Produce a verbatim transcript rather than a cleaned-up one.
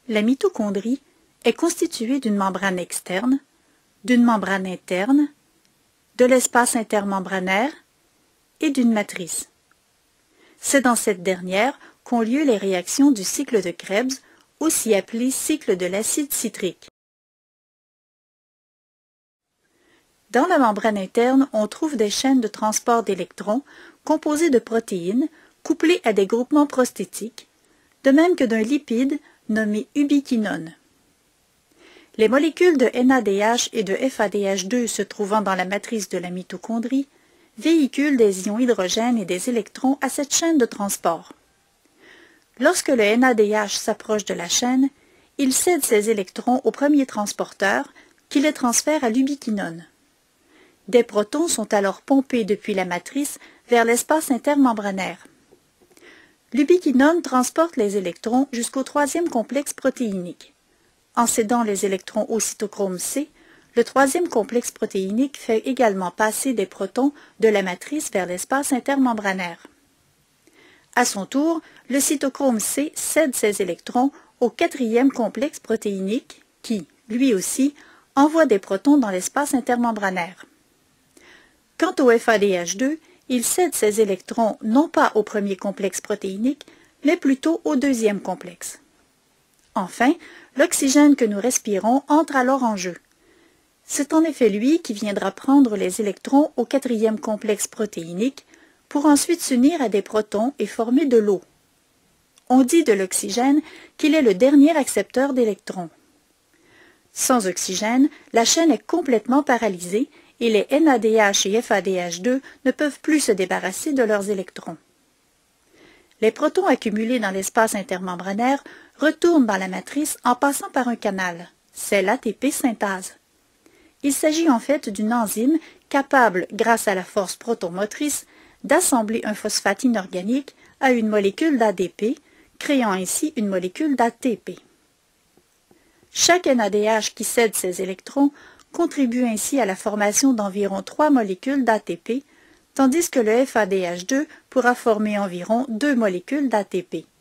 La mitochondrie est constituée d'une membrane externe, d'une membrane interne, de l'espace intermembranaire et d'une matrice. C'est dans cette dernière qu'ont lieu les réactions du cycle de Krebs, aussi appelé cycle de l'acide citrique. Dans la membrane interne, on trouve des chaînes de transport d'électrons composées de protéines couplées à des groupements prosthétiques, de même que d'un lipide nommé ubiquinone. Les molécules de N A D H et de F A D H deux se trouvant dans la matrice de la mitochondrie véhiculent des ions hydrogène et des électrons à cette chaîne de transport. Lorsque le N A D H s'approche de la chaîne, il cède ses électrons au premier transporteur qui les transfère à l'ubiquinone. Des protons sont alors pompés depuis la matrice vers l'espace intermembranaire. L'ubiquinone transporte les électrons jusqu'au troisième complexe protéinique. En cédant les électrons au cytochrome C, le troisième complexe protéinique fait également passer des protons de la matrice vers l'espace intermembranaire. À son tour, le cytochrome C cède ses électrons au quatrième complexe protéinique qui, lui aussi, envoie des protons dans l'espace intermembranaire. Quant au F A D H deux, il cède ses électrons non pas au premier complexe protéinique, mais plutôt au deuxième complexe. Enfin, l'oxygène que nous respirons entre alors en jeu. C'est en effet lui qui viendra prendre les électrons au quatrième complexe protéinique pour ensuite s'unir à des protons et former de l'eau. On dit de l'oxygène qu'il est le dernier accepteur d'électrons. Sans oxygène, la chaîne est complètement paralysée et les N A D H et F A D H deux ne peuvent plus se débarrasser de leurs électrons. Les protons accumulés dans l'espace intermembranaire retournent dans la matrice en passant par un canal, c'est l'A T P synthase. Il s'agit en fait d'une enzyme capable, grâce à la force protomotrice, d'assembler un phosphate inorganique à une molécule d'A D P, créant ainsi une molécule d'A T P. Chaque N A D H qui cède ses électrons contribue ainsi à la formation d'environ trois molécules d'A T P, tandis que le F A D H deux pourra former environ deux molécules d'A T P.